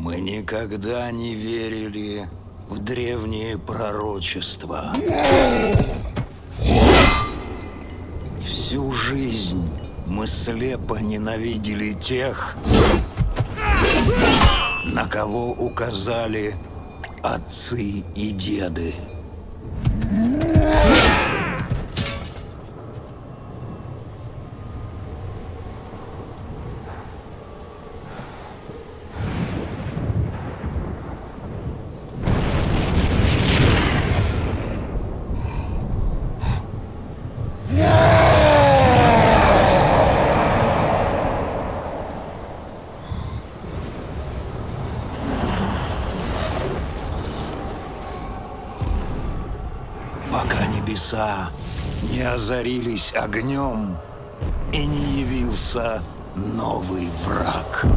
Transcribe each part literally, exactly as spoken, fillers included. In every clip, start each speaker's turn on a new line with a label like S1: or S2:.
S1: Мы никогда не верили в древние пророчества. Всю жизнь мы слепо ненавидели тех, на кого указали отцы и деды. Пока небеса не озарились огнем и не явился новый враг.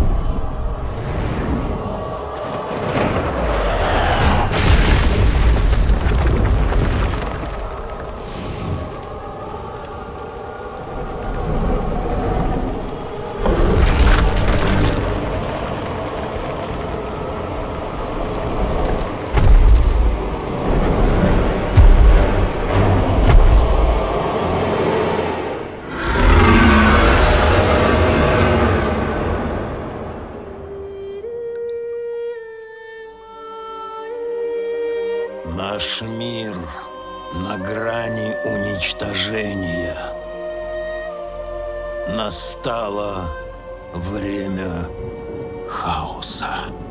S1: Наш мир на грани уничтожения. Настало время хаоса.